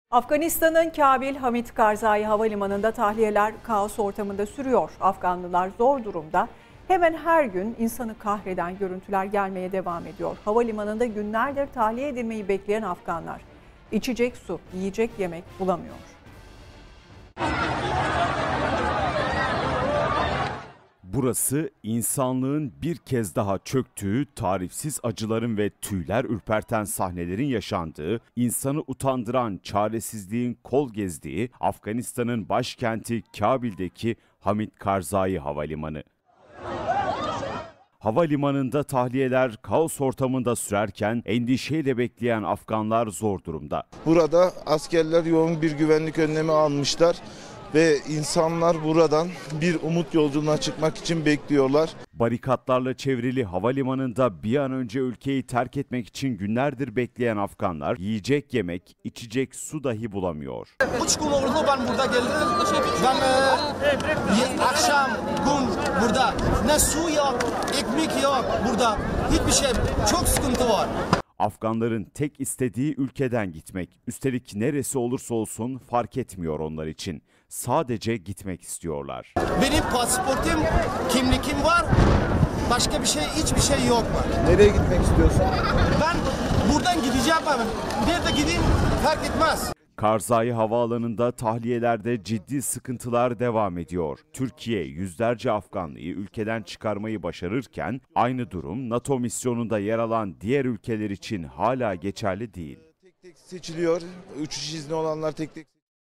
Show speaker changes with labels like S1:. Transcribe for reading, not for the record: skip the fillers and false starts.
S1: Afganistan'ın Kabil Hamid Karzai Havalimanı'nda tahliyeler kaos ortamında sürüyor. Afganlılar zor durumda. Hemen her gün insanı kahreden görüntüler gelmeye devam ediyor. Havalimanında günlerdir tahliye edilmeyi bekleyen Afganlar içecek su, yiyecek yemek bulamıyor.
S2: Burası insanlığın bir kez daha çöktüğü, tarifsiz acıların ve tüyler ürperten sahnelerin yaşandığı, insanı utandıran çaresizliğin kol gezdiği Afganistan'ın başkenti Kabil'deki Hamid Karzai Havalimanı. Havalimanında tahliyeler kaos ortamında sürerken endişeyle bekleyen Afganlar zor durumda.
S3: Burada askerler yoğun bir güvenlik önlemi almışlar ve insanlar buradan bir umut yolculuğuna çıkmak için bekliyorlar.
S2: Barikatlarla çevrili havalimanında bir an önce ülkeyi terk etmek için günlerdir bekleyen Afganlar yiyecek yemek, içecek su dahi bulamıyor.
S4: 3 gün oldu ben burada geldim. Ben akşam gün burada. Ne su yok, ekmek yok burada. Hiçbir şey, çok sıkıntı var.
S2: Afganların tek istediği ülkeden gitmek. Üstelik neresi olursa olsun fark etmiyor onlar için. Sadece gitmek istiyorlar.
S4: Benim pasaportum, kimlikim var. Başka bir şey, hiçbir şey yok var.
S3: Nereye gitmek istiyorsun?
S4: Ben buradan gideceğim abi. Nerede gideyim fark etmez.
S2: Karzai Havaalanı'nda tahliyelerde ciddi sıkıntılar devam ediyor. Türkiye yüzlerce Afganlıyı ülkeden çıkarmayı başarırken aynı durum NATO misyonunda yer alan diğer ülkeler için hala geçerli değil.
S3: Tek tek seçiliyor. Uçuş izni olanlar tek tek